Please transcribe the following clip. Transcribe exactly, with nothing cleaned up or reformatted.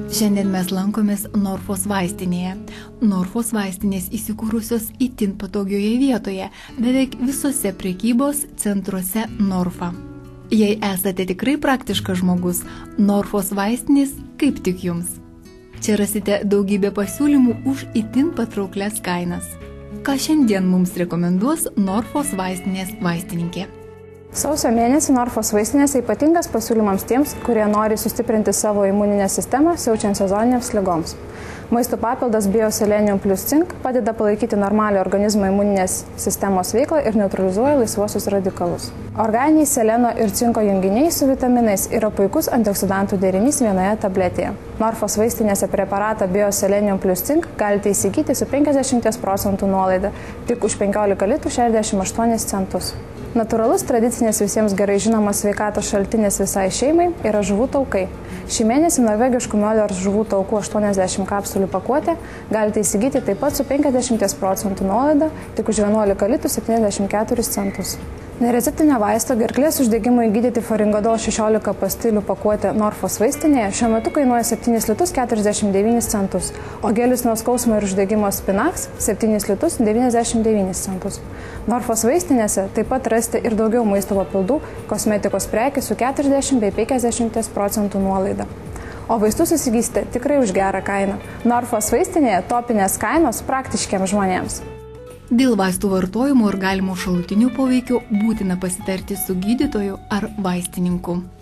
Šiandien mes lankomės Norfos vaistinėje. Norfos vaistinės įsikūrusios itin patogioje vietoje, beveik visose prekybos centruose Norfa. Jei esate tikrai praktiškas žmogus, Norfos vaistinės kaip tik jums. Čia rasite daugybę pasiūlymų už itin patrauklias kainas. Ką šiandien mums rekomenduos Norfos vaistinės vaistininkė? Sausio mėnesį Norfos vaistinėse ypatingas pasiūlymams tiems, kurie nori sustiprinti savo imuninę sistemą siaučiant sezoninėms ligoms. Maisto papildas Bioselenium plus Cink padeda palaikyti normalią organizmo imuninės sistemos veiklą ir neutralizuoja laisvuosius radikalus. Organiniai seleno ir cinko junginiai su vitaminais yra puikus antioksidantų derinys vienoje tabletėje. Norfos vaistinėse preparatą Bioselenium plus Cink galite įsigyti su penkiasdešimties procentų nuolaida tik už penkiolika litų šešiasdešimt aštuonis centus. Natūralus, tradicinės visiems gerai žinomas sveikatos šaltinis visai šeimai yra žuvų taukai. Šį mėnesį norvegiškų Møllers žuvų taukų aštuoniasdešimt kapsulių pakuotę galite įsigyti taip pat su penkiasdešimties procentų nuolaida tik už vienuolika litų septyniasdešimt keturis centus. Nereceptinio vaisto gerklės uždegimui gydyti Faringadol šešiolika pastilių pakuotė Norfos vaistinėje šiuo metu kainuoja septynis litus keturiasdešimt devynis centus, o gelis nuo skausmo ir uždegimo Spinax septynis litus devyniasdešimt devynis centus. Norfos vaistinėse taip pat rasite ir daugiau maisto papildų, kosmetikos prekių su keturiasdešimt bei penkiasdešimties procentų nuolaida. O vaistus įsigysite tikrai už gerą kainą. Norfos vaistinėje topinės kainos praktiškiams žmonėms. Dėl vaistų vartojimo ir galimų šalutinių poveikių būtina pasitarti su gydytoju ar vaistininku.